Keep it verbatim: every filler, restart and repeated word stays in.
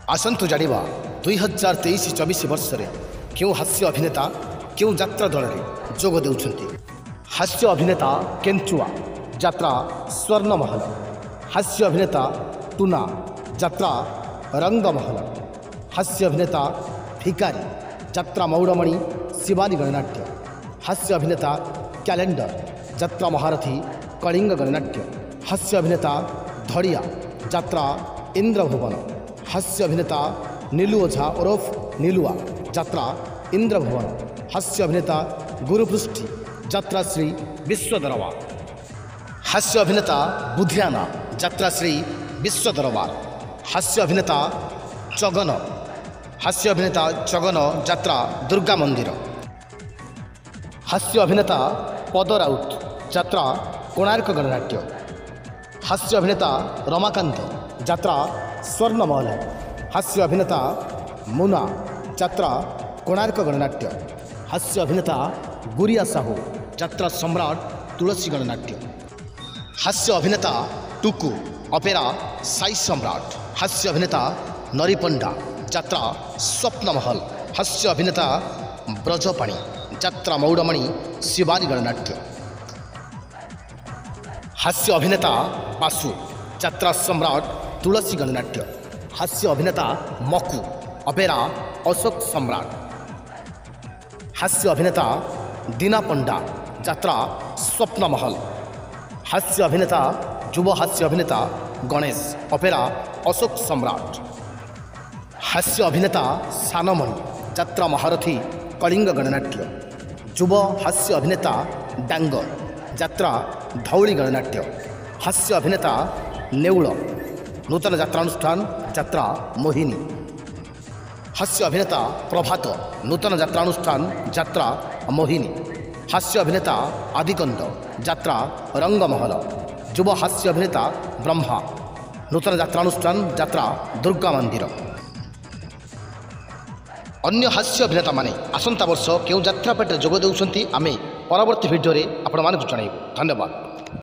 आसतु जानिबा दुई हजार तेईस चौबीस वर्ष में क्यों हास्य अभिनेता क्यों यात्रा दल में जोग देउछंती। हास्य अभिनेता केंचुआ यात्रा स्वर्णमहल, हास्य अभिनेता टुना यात्रा रंगमहल, हास्य अभिनेता भिकारी यात्रा मौड़मणि शिवानी गणनाट्य, हास्य अभिनेता कैलेंडर यात्रा महारथी कलिंग गणनाट्य, हास्य अभिनेता धड़िया यात्रा इंद्रभुवन, हास्य अभिनेता नीलू ओझा ओरफ नीलुआ यात्रा इंद्रभुवन, हास्य अभिनेता गुरुपृष्ठी यात्रा श्री विश्वदरबार, हास्य अभिनेता बुधियाना यात्रा श्री विश्वदरबार, हास्य अभिनेता चगन हास्य अभिनेता चगन यात्रा दुर्गा मंदिर, हास्य अभिनेता पद राउत यात्रा कोणार्क गणनाट्य, हास्य अभिनेता रमाकांत यात्रा स्वर्णमहल, हास्य अभिनेता मुना यात्रा कोणार्क गणनाट्य, हास्य अभिनेता गुरिया साहू यात्रा सम्राट तुलसी गणनाट्य, हास्य अभिनेता टुकु अपेरा साई सम्राट, हास्य अभिनेता नरीपंडा यात्रा स्वप्नमहल, हास्य अभिनेता ब्रजपाणी यात्रा मौड़मणि शिवानी गणनाट्य, हास्य अभिनेता बासु यात्रा सम्राट तुलसी गणनाट्य, हास्य अभिनेता मकु अपेरा अशोक सम्राट, हास्य अभिनेता दीना पंडा यात्रा स्वप्नमहल, हास्य अभिनेता युव हास्य अभिनेता गणेश अपेरा अशोक सम्राट, हास्य अभिनेता सानमणि यात्रा महारथी कलिंग गणनाट्य, युव हास्य अभिनेता डांग यात्रा धौली गणनाट्य, हास्य अभिनेता नेउल नूतन यात्रानुष्ठान यात्रा मोहिनी, हास्य अभिनेता प्रभात नूतन यात्रानुष्ठान यात्रा मोहिनी, हास्य अभिनेता आदिकंद यात्रा रंगमहल, युव हास्य अभिनेता ब्रह्मा नूतन यात्रानुष्ठान यात्रा दुर्गा मंदिर। अन्य हास्य अभिनेता माने आसंता वर्ष क्यों यात्रा पेटे जोग देउछंती आमे परवर्ती भिडियो रे आपण मानकु जणाइबु। धन्यवाद।